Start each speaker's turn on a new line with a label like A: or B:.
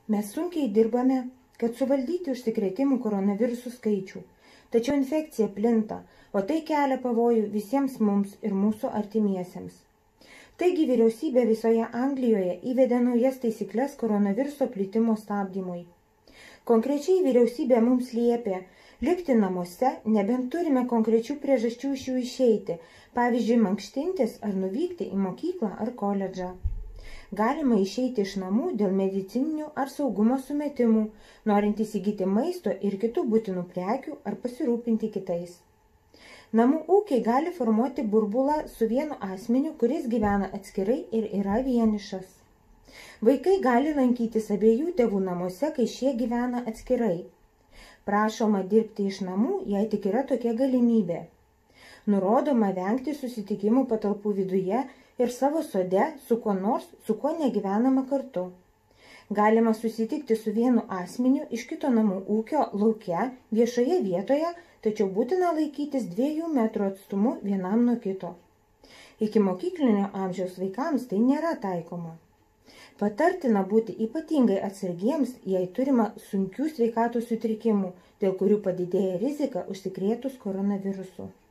A: Mes sunkiai dirbame, kad suvaldyti užsikrėtimų koronavirusų skaičių, tačiau infekcija plinta, o tai kelia pavojų visiems mums ir mūsų artimiesiems. Taigi vyriausybė visoje Anglijoje įvedė naujas taisyklės koronaviruso plitimo stabdymui. Konkrečiai vyriausybė mums liepė likti namuose, nebent turime konkrečių priežasčių iš jų išeiti, pavyzdžiui, mankštintis ar nuvykti į mokyklą ar koledžą. Galima išeiti iš namų dėl medicininių ar saugumo sumetimų, norint įsigyti maisto ir kitų būtinų prekių ar pasirūpinti kitais. Namų ūkiai gali formuoti burbulą su vienu asmeniu, kuris gyvena atskirai ir yra vienišas. Vaikai gali lankytis abiejų tėvų namuose, kai šie gyvena atskirai. Prašoma dirbti iš namų, jei tik yra tokia galimybė. Nurodoma vengti susitikimų patalpų viduje ir savo sode su kuo nors, su kuo negyvenama kartu. Galima susitikti su vienu asmeniu iš kito namų ūkio lauke, viešoje vietoje, tačiau būtina laikytis 2 metrų atstumu vienam nuo kito. Iki mokyklinio amžiaus vaikams tai nėra taikoma. Patartina būti ypatingai atsargiems, jei turima sunkių sveikatos sutrikimų, dėl kurių padidėja rizika užsikrėtus koronavirusu.